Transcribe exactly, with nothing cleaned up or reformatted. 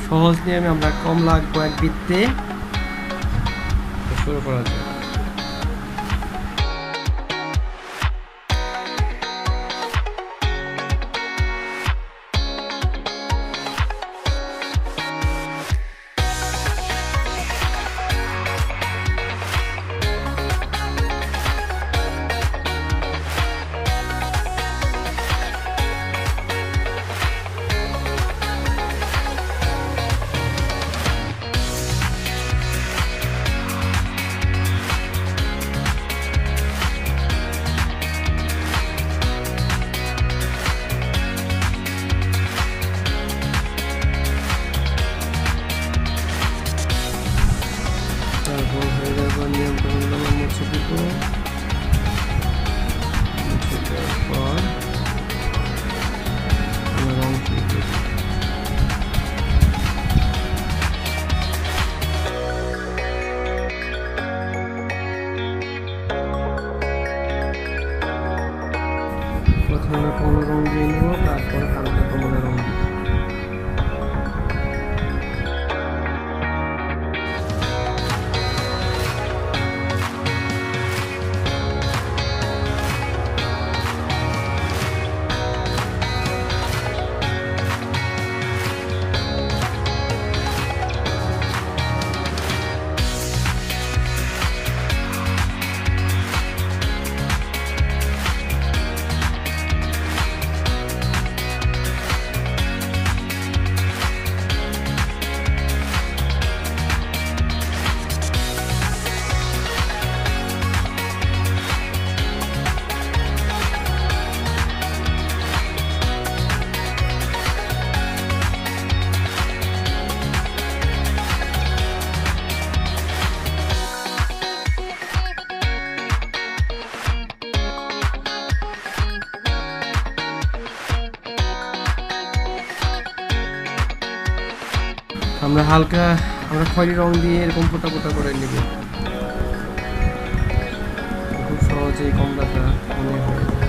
সহজ নিয়মে আমরা কমলা কয়েক বৃত্তে শুরু করা যায়। তারপর হয়ে যাবার নিয়ন্ত্রণগুলো আমরা মুছে দিব। মুছে দেওয়ার পর আমরা রং দিব। প্রথমে কমলা রং দিয়ে নেব, তারপর হালকা কমলা রং দিব। আমরা হালকা আমরা খয়েরি রং দিয়ে এরকম ফোটা ফোটা করে নেব। খুব সহজেই কমলাটা মনে হয়।